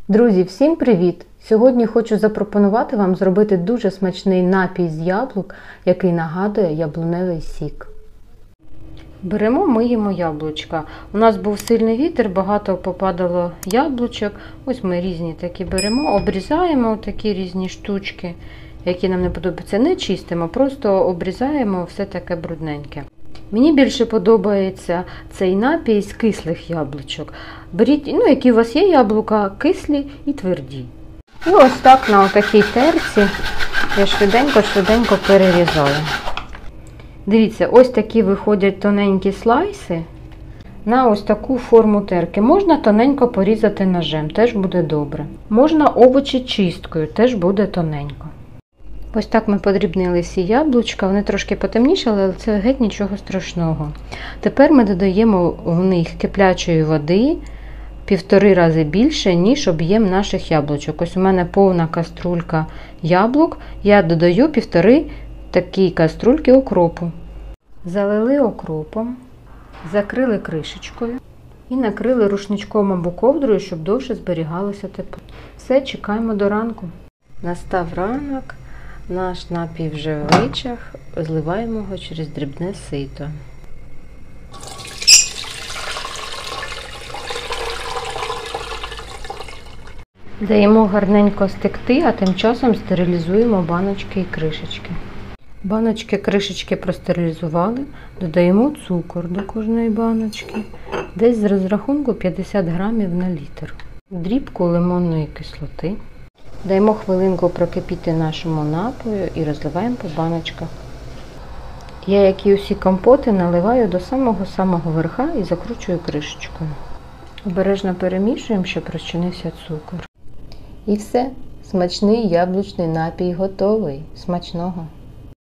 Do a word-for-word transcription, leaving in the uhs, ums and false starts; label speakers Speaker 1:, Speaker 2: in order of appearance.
Speaker 1: Друзі, всім привіт! Сьогодні хочу запропонувати вам зробити дуже смачний напій з яблук, який нагадує яблуневий сік. Беремо, миємо яблучка. У нас був сильний вітер, багато попадало яблучок. Ось ми різні такі беремо, обрізаємо такі різні штучки, які нам не подобаються. Не чистимо, просто обрізаємо все таке брудненьке. Мені більше подобається цей напій з кислих яблучок. Беріть, ну, які у вас є яблука, кислі і тверді. І ось так на такій терці я швиденько-швиденько перерізаю. Дивіться, ось такі виходять тоненькі слайси на ось таку форму терки. Можна тоненько порізати ножем, теж буде добре. Можна овочі чисткою, теж буде тоненько. Ось так ми подрібнили всі яблучка, вони трошки потемнішали, але це геть нічого страшного. Тепер ми додаємо в них киплячої води півтори рази більше, ніж об'єм наших яблучок. Ось у мене повна каструлька яблук, я додаю півтори такі каструльки окропу. Залили окропом, закрили кришечкою і накрили рушничком або ковдрою, щоб довше зберігалося тепло. Все, чекаємо до ранку. Настав ранок. Наш напій вже вичах, зливаємо його через дрібне сито. Даємо гарненько стекти, а тим часом стерилізуємо баночки і кришечки. Баночки, кришечки простерилізували, додаємо цукор до кожної баночки, десь з розрахунку п'ятдесят грамів на літр. Дрібку лимонної кислоти. Даємо хвилинку прокипіти нашому напою і розливаємо по баночках. Я, як і усі компоти, наливаю до самого-самого верха і закручую кришечкою. Обережно перемішуємо, щоб розчинився цукор. І все, смачний яблучний напій готовий. Смачного!